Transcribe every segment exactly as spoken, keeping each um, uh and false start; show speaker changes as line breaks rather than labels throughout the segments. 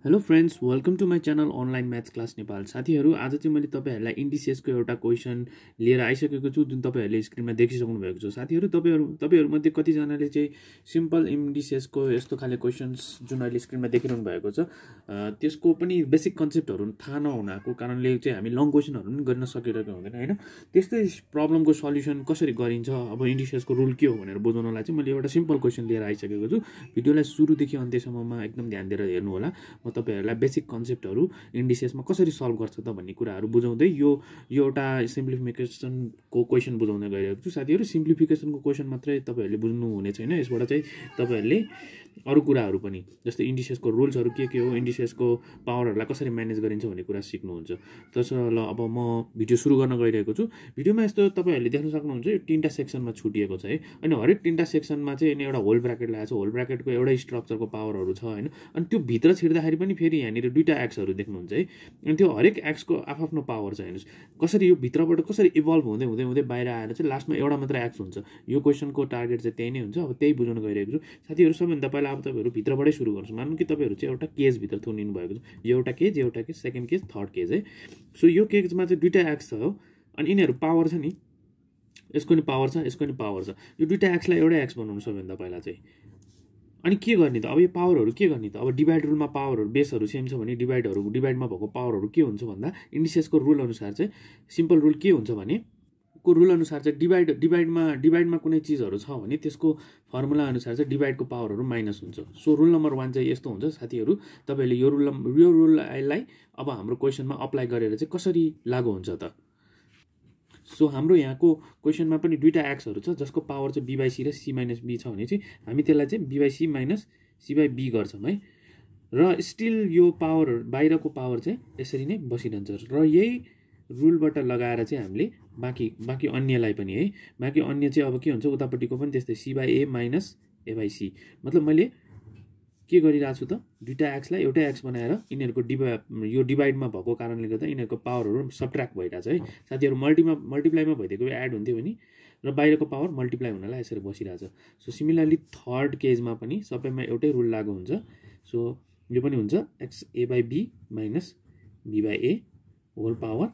Hello friends, welcome to my channel online maths class Nepal. साथीहरू, आज चाहिँ मैले तपाईँहरूलाई इन्डिसेसको एउटा क्वेसन लिएर आइसकेको छु, जुन तपाईँहरूले स्क्रिनमा देखिसक्नु भएको छ। साथीहरू, तपाईँहरू तपाईँहरूमध्ये कतिजनाले चाहिँ सिम्पल इन्डिसेसको यस्तो खाले क्वेसन्स जुन अहिले स्क्रिनमा देखिरहनु भएको छ त्यसको पनि बेसिक कन्सेप्टहरू थाहा नहुनाको कारणले चाहिँ हामी लङ क्वेसनहरू पनि गर्न सकिरहेको हुँदैन होइन। त्यस्तै प्रब्लमको सल्युसन कसरी गरिन्छ, अब इन्डिसेसको रुल के हो भनेर बुझाउनलाई चाहिँ मैले एउटा सिम्पल क्वेसन लिएर आइसकेको छु। भिडियोलाई सुरुदेखि अन्त्यसम्ममा एकदम ध्यान दिएर हेर्नु होला। म तपाईहरुलाई बेसिक कन्सेप्टहरू इन्डिसेसमा कसरी सल्भ गर्छ त भन्ने कुराहरू बुझाउँदै यो यो एउटा सिम्प्लिफिकेसनको क्वेसन बुझाउन गइरहेको छु। साथीहरू, सिम्प्लिफिकेसनको क्वेसन मात्रै तपाईहरुले बुझ्नु हुने छैन, यसबाट चाहिँ तपाईहरुले अरु कुराहरू पनि जस्तै इन्डिसेसको रुल्सहरू के के हो, इन्डिसेसको पावरहरूलाई कसरी म्यानेज गरिन्छ भन्ने कुरा सिक्नुहुन्छ। त्यसो ल अब म भिडियो सुरु गर्न गइरहेको छु। भिडियोमा यस्तो तपाईहरुले देख्न सक्नुहुन्छ, यो तीनटा सेक्सनमा छुटिएको छ है। अनि हरेक तीनटा सेक्सनमा चाहिँ एउटा होल ब्राकेट लगाएको छ। होल ब्राकेटको एउटै स्ट्रक्चरको पावरहरू छ हैन। अनि त्यो भित्र छिर्दाखेरि पनि फेरि यहाँनिर दुईटा एक्सहरू देख्नुहुन्छ है। अनि त्यो हरेक एक्सको आफ्नो पावर छ। हेर्नुस् कसरी यो भित्रबाट कसरी इभल्भ हुँदै हुँदै हुँदै बाहिर आएर चाहिँ लास्टमा एउटा मात्र एक्स हुन्छ। यो क्वेसनको टार्गेट चाहिँ त्यही नै हुन्छ। अब त्यही बुझाउन गइरहेको छु। साथीहरू, सबैभन्दा पहिला अब तपाईहरु भित्रबाटै सुरु गर्नुस्। मानौँ कि तपाईहरु चाहिँ एउटा केज भित्र थुनिनु भएको छ। यो एउटा केज, एउटा case, second case, third case है। सो यो केजमा चाहिँ दुईटा एक्स छ हो। अनि यिनीहरू पावर छ नि, यसको नि पावर छ, यसको नि पावर छ। यो दुईटा एक्सलाई एउटै एक्स बनाउनु सबैभन्दा पहिला चाहिँ। अनि के गर्ने त? अब यो पावरहरू के गर्ने त? अब डिभाइड रुलमा पावरहरू बेसहरू सेम छ भने डिभाइडहरू डिभाइडमा भएको पावरहरू के हुन्छ भन्दा इन्डिसेसको रुल अनुसार चाहिँ सिम्पल रुल के हुन्छ भने को रुल अनुसार चाहिँ डिभाइड डिभाइडमा डिभाइडमा कुनै चिजहरू छ भने त्यसको फर्मुला अनुसार चाहिँ डिभाइडको पावरहरू माइनस हुन्छ। सो रुल नम्बर वान चाहिँ यस्तो हुन्छ। साथीहरू, तपाईँहरूले यो रुल यो रुललाई अब हाम्रो क्वेसनमा अप्लाई गरेर चाहिँ कसरी लागू हुन्छ त? सो हाम्रो यहाँको क्वेसनमा पनि दुईटा एक्सहरू छ जसको पावर चाहिँ बी बाई सी र सी माइनस बी छ भने चाहिँ हामी त्यसलाई चाहिँ B by C minus C by B गर्छौँ है। र स्टिल यो पावर बाहिरको पावर चाहिँ यसरी नै बसिरहन्छ। र यही रुलबाट लगाएर चाहिँ हामीले बाँकी बाँकी अन्यलाई पनि है, बाँकी अन्य चाहिँ अब के हुन्छ उतापट्टिको पनि त्यस्तै C by A minus A by C. मतलब मैले के गरिरहेको छु त? दुईटा एक्सलाई एउटै एक्स बनाएर यिनीहरूको डिभा यो डिभाइडमा भएको कारणले गर्दा यिनीहरूको पावरहरू सब्ट्र्याक्ट भइरहेछ है। साथीहरू, मल्टीमा मल्टिप्लाईमा भइदिएको एड हुन्थ्यो भने र बाहिरको पावर मल्टिप्लाई हुनलाई यसरी बसिरहेछ। सो सिमिलरली थर्ड केजमा पनि सबैमा एउटै रुल लागु हुन्छ। सो यो पनि हुन्छ X A by B minus B by A whole power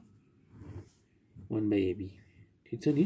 one by AB. ठिक छ नि?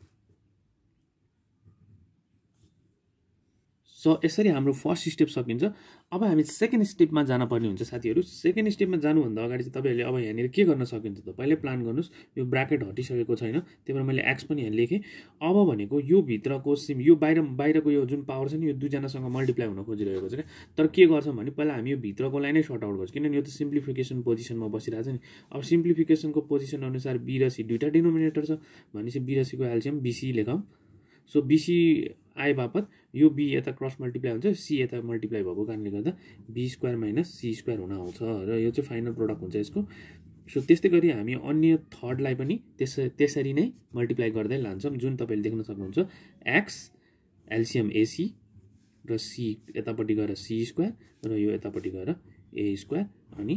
सो यसरी हाम्रो फर्स्ट स्टेप सकिन्छ। अब हामी सेकेन्ड स्टेपमा जान पर्ने हुन्छ। साथीहरू, सेकेन्ड स्टेपमा जानुभन्दा अगाडि चाहिँ तपाईँहरूले अब यहाँनिर के गर्न सकिन्छ त? पहिले प्लान गर्नुहोस्। यो ब्राकेट हटिसकेको छैन, त्यही भएर मैले एक्स पनि यहाँ लेखेँ। अब भनेको यो भित्रको सिम यो बाहिर बाहिरको यो जुन पावर छ नि, यो दुईजनासँग मल्टिप्लाई हुन खोजिरहेको छ क्या। तर के गर्छौँ भने पहिला हामी यो भित्रकोलाई नै सर्ट आउट गर्छौँ, किनभने यो त सिम्प्लिफिकेसन पोजिसनमा बसिरहेको छ नि। अब सिम्प्लिफिकेसनको पोजिसन अनुसार बी र सी दुईवटा डिनोमिनेटर छ भनेपछि बी र सीको एल्सियम बिसी लेखौँ। सो बिसी आए बापत यो बी यता क्रस मल्टिप्लाई हुन्छ, सी यता मल्टिप्लाई भएको कारणले गर्दा B square minus C square हुन आउँछ र यो चाहिँ फाइनल प्रोडक्ट हुन्छ यसको। सो त्यस्तै गरी हामी अन्य थर्डलाई पनि त्यस त्यसरी नै मल्टिप्लाई गर्दै लान्छौँ, जुन तपाईँले देख्न सक्नुहुन्छ। एक्स एल्सियम एसी र सी यतापट्टि गएर सी स्क्वायर र यो यतापट्टि गएर ए स्क्वायर अनि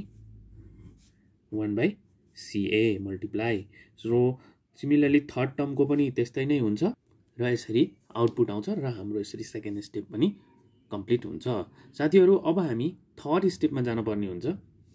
one by CA multiply. So similarly third टर्मको पनि त्यस्तै नै हुन्छ र यसरी आउटपुट आउँछ र हाम्रो यसरी सेकेन्ड स्टेप पनि कम्प्लिट हुन्छ। साथीहरू, अब हामी थर्ड स्टेपमा जानुपर्ने हुन्छ।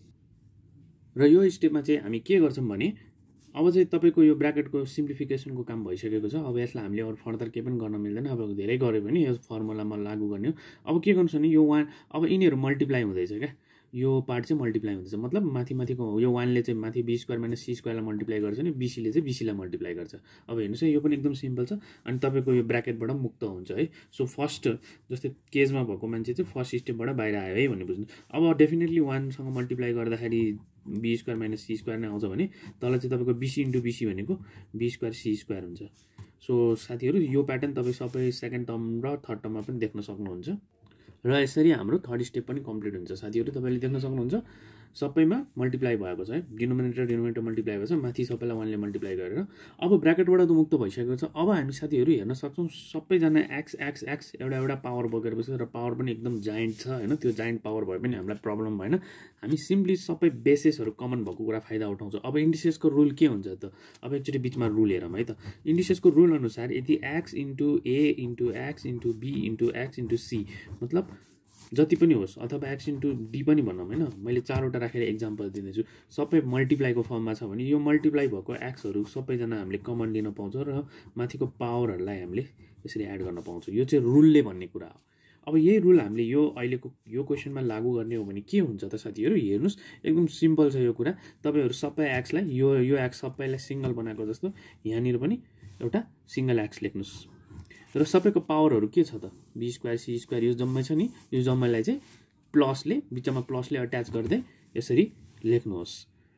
र यो स्टेपमा चाहिँ हामी के गर्छौँ भने अब चाहिँ तपाईँको यो ब्राकेटको सिम्प्लिफिकेसनको काम भइसकेको छ। अब यसलाई हामीले अरू फर्दर केही पनि गर्न मिल्दैन। अब धेरै गऱ्यो भने यो फर्मुलामा लागू गर्ने हो। अब के गर्नु छ भने यो वान अब यिनीहरू मल्टिप्लाई हुँदैछ क्या। यो पार्ट चाहिँ मल्टिप्लाई हुँदैछ, मतलब माथि माथिको यो वानले चाहिँ माथि बी स्क्वायर माइनस सी स्क्वायरलाई मल्टिप्लाई गर्छ नि, बिसीले चाहिँ बिसीलाई मल्टिप्लाई गर्छ। अब हेर्नुहोस् है, यो पनि एकदम सिम्पल छ। अनि तपाईँको यो ब्राकेटबाट मुक्त हुन्छ है। सो फर्स्ट जस्तै केजमा भएको मान्छे चाहिँ फर्स्ट स्टेपबाट बाहिर आयो है भन्ने बुझ्नु। अब डेफिनेटली वानसँग मल्टिप्लाई गर्दाखेरि B square minus C square नै आउँछ भने तल चाहिँ तपाईँको बिसी इन्टु बिसी भनेको बी स्क्वायर सी स्क्वायर हुन्छ। सो साथीहरू, यो प्याटर्न तपाईँ सबै सेकेन्ड टर्म र थर्ड टर्ममा पनि देख्न सक्नुहुन्छ। र यसरी हाम्रो थर्ड स्टेप पनि कम्प्लिट हुन्छ। साथीहरू, तपाईँले देख्न सक्नुहुन्छ सबैमा मल्टिप्लाई भएको छ है। डिनोमिनेटर डिनोमिनेटर मल्टिप्लाई भएको छ, माथि सबैलाई वानले मल्टिप्लाई गरेर। अब ब्राकेटबाट त मुक्त भइसकेको छ। अब हामी साथीहरू हेर्न सक्छौँ सबैजना एक्स एक्स एक्स एउटा एउटा पावर बोकेर बसेको र पावर पनि एकदम जाइन्ट छ होइन। त्यो जाइन्ट पावर भए पनि हामीलाई प्रब्लम भएन। हामी सिम्पली सबै बेसेसहरू कमन भएको कुरा फाइदा उठाउँछौँ। अब इन्डिसेसको रुल के हुन्छ त? अब एकचोटि बिचमा रुल हेरौँ है त। इन्डिसेसको रुल अनुसार यदि X into A into X into B into X into C मतलब जति पनि होस् अथवा एक्स इन्टु डी पनि भनौँ होइन, मैले चारवटा राखेर एक्जाम्पल दिँदैछु। सबै मल्टिप्लाईको फर्ममा छ भने यो मल्टिप्लाई भएको एक्सहरू सबैजना हामीले कमन लिन पाउँछौँ र माथिको पावरहरूलाई हामीले यसरी एड गर्न पाउँछौँ। यो चाहिँ रुलले भन्ने कुरा हो। अब यही रुल हामीले यो अहिलेको यो क्वेसनमा लागू गर्ने हो भने के हुन्छ त साथीहरू, हेर्नुहोस् एकदम सिम्पल छ यो कुरा। तपाईँहरू सबै एक्सलाई यो यो एक्स सबैलाई सिङ्गल बनाएको जस्तो यहाँनिर पनि एउटा सिङ्गल एक्स लेख्नुहोस् र सबैको पावरहरू के छ त, बी स्क्वायर सी स्क्वायर यो जम्मै छ नि, यो जम्मैलाई चाहिँ प्लसले बिचमा प्लसले अट्याच गर्दै यसरी लेख्नुहोस्,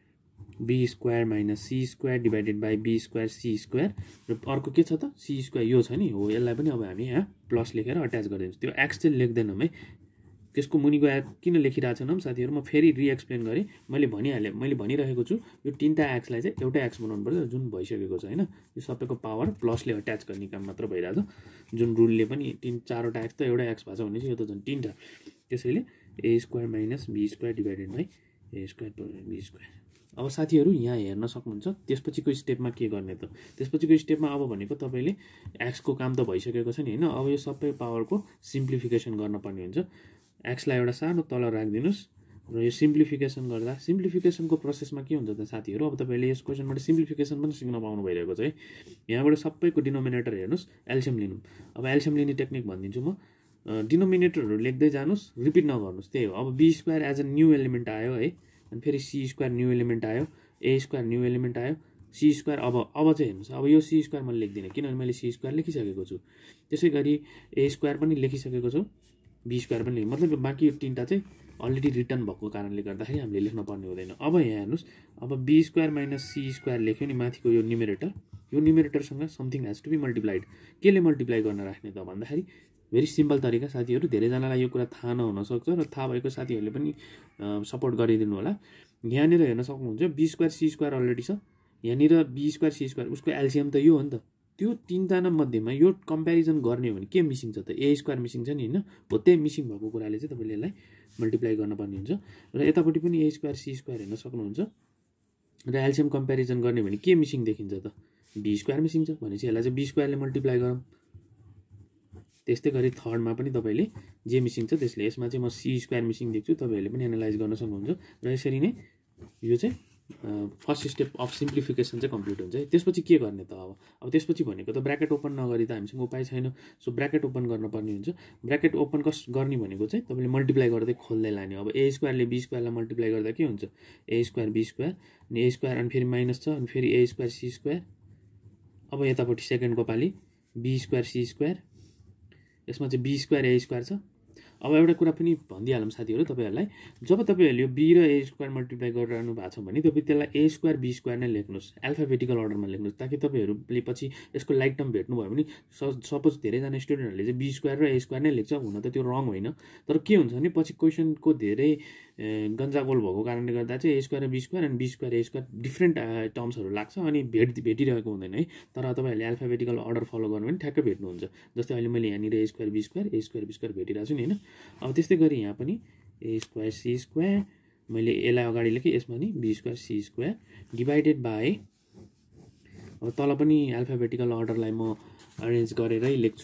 B square minus C square divided by B square C square र अर्को के छ त सी स्क्वायर यो छ नि हो, यसलाई पनि अब हामी यहाँ प्लस लेखेर अट्याच गरिदिन्छौँ। त्यो एक्स चाहिँ लेख्दैनौँ है, त्यसको मुनिको एक्स किन लेखिरहेको छैनौँ साथीहरू, म फेरि रिएक्सप्लेन गरेँ। मैले भनिहालेँ, मैले भनिरहेको छु यो तिनवटा एक्सलाई चाहिँ एउटै एक्स बनाउनु पर्छ जुन भइसकेको छ होइन। यो सबैको पावर प्लसले अट्याच गर्ने काम मात्र भइरहेछ, जुन रुलले पनि तिन चारवटा एक्स त एउटै एक्स भएको छ भने चाहिँ यो त झन् तिनवटा। त्यसैले A square minus B square divided by A square B square. अब साथीहरू यहाँ हेर्न सक्नुहुन्छ त्यसपछिको स्टेपमा के गर्ने त, त्यसपछिको स्टेपमा अब भनेको तपाईँले एक्सको काम त भइसकेको छ नि होइन। अब यो सबै पावरको सिम्प्लिफिकेसन गर्नुपर्ने हुन्छ। एक्सलाई एउटा सानो तल राखिदिनुहोस् र यो सिम्प्लिफिकेसन गर्दा सिम्प्लिफिकेसनको प्रोसेसमा के हुन्छ त साथीहरू, अब तपाईँले यस क्वेसनबाट सिम्प्लिफिकेसन पनि सिक्न पाउनु भइरहेको छ है। यहाँबाट सबैको डिनोमिनेटर हेर्नुहोस्, एल्सियम लिनु। अब एल्सियम लिने टेक्निक भनिदिन्छु म, डिनोमिनेटरहरू लेख्दै जानुहोस्, रिपिट नगर्नुहोस्, त्यही हो। अब B square as a new element आयो है, अनि फेरि सी स्क्वायर न्यू एलिमेन्ट आयो, ए स्क्वायर न्यू एलिमेन्ट आयो, सी स्क्वायर अब अब चाहिँ हेर्नुहोस्, अब यो सी स्क्वायर मैले लेख्दिनँ किनभने मैले सी स्क्वायर लेखिसकेको छु। त्यसै गरी ए स्क्वायर पनि लेखिसकेको छु, बी स्क्वायर पनि, मतलब बाँकी यो तिनवटा चाहिँ अलरेडी रिटर्न भएको कारणले गर्दाखेरि हामीले लेख्न पर्ने हुँदैन। अब यहाँ हेर्नुहोस्, अब B square minus C square लेख्यो नि माथिको यो न्युमेरेटर, यो न्युमेरेटरसँग something has to be multiplied. केले मल्टिप्लाई गर्न राख्ने त भन्दाखेरि भेरी सिम्पल तरिका साथीहरू, धेरैजनालाई यो कुरा थाहा नहुनसक्छ र थाहा भएको साथीहरूले पनि सपोर्ट गरिदिनु होला। यहाँनिर हेर्न सक्नुहुन्छ B square C square already छ, यहाँनिर बी स्क्वायर सी स्क्वायर उसको एल्सियम त यो हो नि त। त्यो तिनजना मध्येमा यो कम्पेरिजन गर्ने हो भने के मिसिङ छ त, ए स्क्वायर मिसिङ छ नि होइन, हो त्यही मिसिङ भएको कुराले चाहिँ तपाईँले यसलाई मल्टिप्लाई गर्नुपर्ने हुन्छ। र यतापट्टि पनि ए स्क्वायर सी स्क्वायर हेर्न सक्नुहुन्छ र एल्सियम कम्पेरिजन गर्ने भने के मिसिङ देखिन्छ त, बी स्क्वायर मिसिङ छ भनेपछि यसलाई चाहिँ बी स्क्वायरले मल्टिप्लाई गरौँ। त्यस्तै गरी थर्डमा पनि तपाईँले जे मिसिङ छ त्यसले, यसमा चाहिँ म सी स्क्वायर मिसिङ देख्छु, तपाईँहरूले पनि एनालाइज गर्न सक्नुहुन्छ। र यसरी नै यो चाहिँ फर्स्ट स्टेप अफ सिम्प्लिफिकेसन चाहिँ कम्प्लिट हुन्छ है। त्यसपछि के गर्ने त, अब अब त्यसपछि भनेको त ब्र्याकेट ओपन नगरी त हामीसँग उपाय छैन। सो ब्र्याकेट ओपन गर्नुपर्ने हुन्छ। ब्र्याकेट ओपन कस गर्ने भनेको चाहिँ तपाईँले मल्टिप्लाई गर्दै खोल्दै लाने। अब ए स्क्वायरले बी स्क्वायरलाई मल्टिप्लाई गर्दा के हुन्छ, ए स्क्वायर बी स्क्वायर, अनि ए स्क्वायर अनि फेरि माइनस छ, अनि फेरि ए स्क्वायर सी स्क्वायर। अब यतापट्टि सेकेन्डको पालि बी स्क्वायर सी स्क्वायर, यसमा चाहिँ बी स्क्वायर ए स्क्वायर छ। अब एउटा कुरा पनि भनिदिइहालौँ साथीहरू तपाईँहरूलाई, जब तपाईँहरूले यो बी र ए स्क्वायर मल्टिप्लाई गरिरहनु भएको छ भने तपाईँ त्यसलाई ए स्क्वायर बी स्क्वायर नै लेख्नुहोस्, एल्फाबेटिकल अर्डरमा लेख्नुहोस्, ताकि तपाईँहरूले पछि यसको लाइक टर्म भेट्नुभयो भने सपोज धेरैजना स्टुडेन्टहरूले चाहिँ बी स्क्वायर र ए स्क्वायर नै लेख्छ, हुन त त्यो रङ होइन। तर के हुन्छ भने पछि क्वेसनको धेरै गन्जागोल भएको कारणले गर्दा चाहिँ ए स्क्वायर र बी स्क्वायर अनि B square A square different टर्म्सहरू लाग्छ अनि भेट भेटिरहेको हुँदैन है। तर तपाईँहरूले एल्फाबेटिकल अर्डर फलो गर्नु भने ठ्याक्कै भेट्नुहुन्छ। जस्तै अहिले मैले यहाँनिर A square B square A square B square भेटिरहेको छु नि होइन। अब त्यस्तै गरी यहाँ पनि ए स्क्वायर सी स्क्वायर मैले यसलाई अगाडि लेखेँ, यसमा नि B square C square divided by, अब तल पनि एल्फाबेटिकल अर्डरलाई म अरेन्ज गरेरै लेख्छु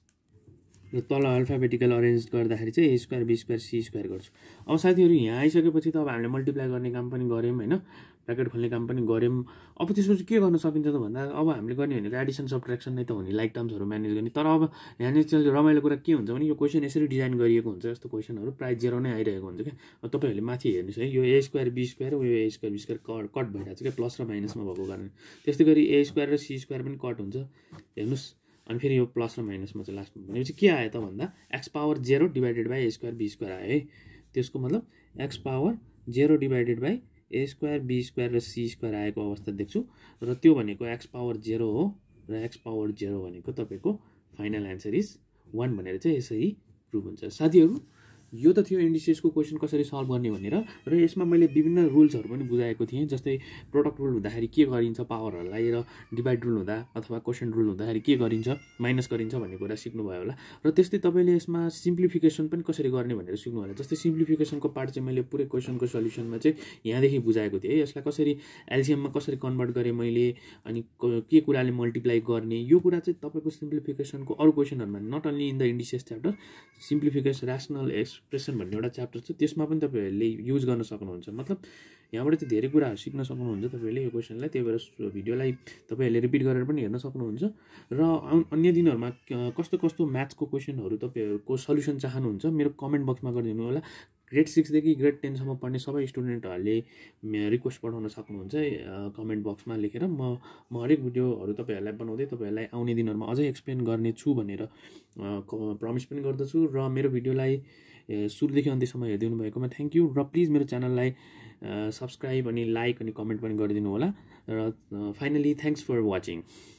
र तल अल्फाबेटिकल अरेन्ज गर्दाखेरि चाहिँ A square B square C square गर्छु। अब साथीहरू यहाँ आइसकेपछि त अब हामीले मल्टिप्लाई गर्ने काम पनि गऱ्यौँ होइन, ब्र्याकेट खोल्ने काम पनि गऱ्यौँ। अब त्यसपछि के गर्न सकिन्छ त भन्दा अब हामीले गर्ने भनेको एडिसन सब्ट्र्याक्सन नै त हो नि, लाइक टर्म्सहरू म्यानेज गर्ने। तर अब यहाँनिर चाहिँ रमाइलो कुरा के हुन्छ भने यो क्वेसन यसरी डिजाइन गरिएको हुन्छ, यस्तो क्वेसनहरू प्रायः जेरो नै आइरहेको हुन्छ क्या। अब तपाईँहरूले माथि हेर्नुहोस् है, यो ए स्क्वायर बी स्क्वायर यो A square B square cut cut भइरहेको छ क्या, प्लस र माइनसमा भएको कारण। त्यस्तै गरी ए स्क्वायर र सी स्क्वायर पनि कट हुन्छ हेर्नुहोस्, अनि फेरि यो प्लस र माइनसमा चाहिँ लास्टमा भनेपछि के आयो त भन्दा X power zero divided by A square B square आयो है। त्यसको मतलब X power zero divided by A square B square र सी स्क्वायर आएको अवस्था देख्छु, र त्यो भनेको एक्स पावर जेरो हो र एक्स पावर जेरो भनेको तपाईँको फाइनल एन्सर इज वान भनेर चाहिँ यसरी प्रुभ हुन्छ। साथीहरू यो त थियो इन्डिसेसको क्वेसन कसरी सल्भ गर्ने भनेर, र यसमा मैले विभिन्न रुल्सहरू पनि बुझाएको थिएँ। जस्तै प्रोडक्ट रुल हुँदाखेरि के गरिन्छ पावरहरूलाई, र डिभाइड रुल हुँदा अथवा क्वेसन रुल हुँदाखेरि के गरिन्छ, माइनस गरिन्छ भन्ने कुरा सिक्नुभयो होला। र त्यस्तै तपाईँले यसमा सिम्प्लिफिकेसन पनि कसरी गर्ने भनेर सिक्नु होला। जस्तै सिम्प्लिफिकेसनको पार्ट चाहिँ मैले पुरै क्वेसनको सल्युसनमा चाहिँ यहाँदेखि बुझाएको थिएँ। यसलाई कसरी एल्सियममा कसरी कन्भर्ट गरेँ मैले, अनि के कुराले मल्टिप्लाई गर्ने, यो कुरा चाहिँ तपाईँको सिम्प्लिफिकेसनको अरू क्वेसनहरूमा not only in the indices chapter, simplification rational ex expression भन्ने एउटा च्याप्टर छ, त्यसमा पनि तपाईँहरूले युज गर्न सक्नुहुन्छ। मतलब यहाँबाट चाहिँ धेरै कुराहरू सिक्न सक्नुहुन्छ तपाईँहरूले यो क्वेसनलाई। त्यही भएर भिडियोलाई तपाईँहरूले रिपिट गरेर पनि हेर्न सक्नुहुन्छ। र अन्य दिनहरूमा कस्तो कस्तो म्याथ्सको क्वेसनहरू तपाईँहरूको सल्युसन चाहनुहुन्छ मेरो कमेन्ट बक्समा गरिदिनु होला। ग्रेड सिक्सदेखि ग्रेड टेनसम्म पढ्ने सबै स्टुडेन्टहरूले रिक्वेस्ट पठाउन सक्नुहुन्छ कमेन्ट बक्समा लेखेर। म म हरेक भिडियोहरू तपाईँहरूलाई बनाउँदै तपाईँहरूलाई आउने दिनहरूमा अझै एक्सप्लेन गर्ने छु भनेर प्रमिस पनि गर्दछु। र मेरो भिडियोलाई सुरुदेखि अन्त्यसम्म हेरिदिनु भएकोमा थ्याङ्क यू। र प्लिज मेरो च्यानललाई सब्सक्राइब अनि लाइक अनि कमेन्ट पनि गरिदिनु होला। र फाइनली थ्याङ्क्स फर वाचिङ।